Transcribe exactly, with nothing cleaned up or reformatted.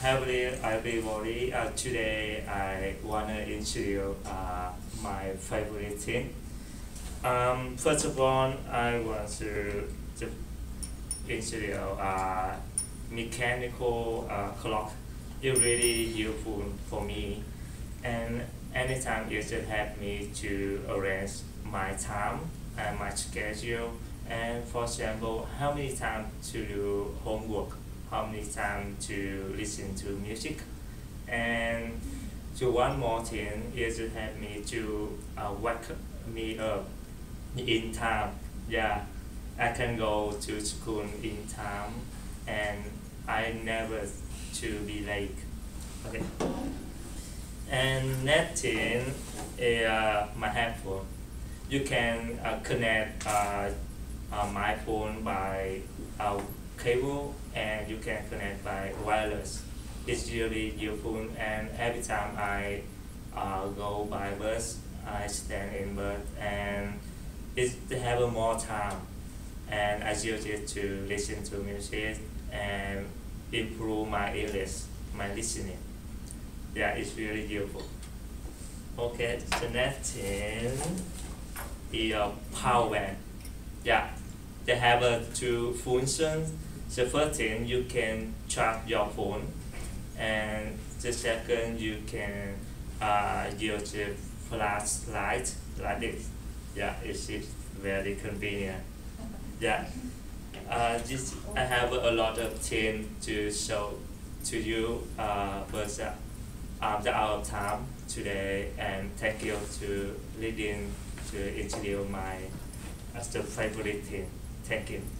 hello everybody. Uh, today I wanna introduce uh, my favorite thing. Um, first of all, I want to, to introduce uh, mechanical uh, clock. It's really useful for me, and anytime it just help me to arrange my time and my schedule. And for example, how many times to do homework, how many times to listen to music, and to one more thing is to help me to uh, wake me up in time. Yeah, I can go to school in time, and I never to be late. Okay. And next thing is uh, my headphone. You can uh, connect uh, uh, my phone by a cable, and you can connect by wireless. It's really useful, and every time I uh, go by bus, I stand in bus, and it's to have a more time, and I use it to listen to music and improve my English, my listening. Yeah, it's really useful. Okay, the next thing is a power bank. Yeah, they have uh, two functions. The first thing, you can charge your phone, and the second, you can uh, use the flashlight like this. Yeah, it's, it's very convenient. Yeah, uh, this I have a lot of things to show to you, uh, but uh, um, the out of time today, and thank you to leading to introduce my uh, the favorite thing. Thank you.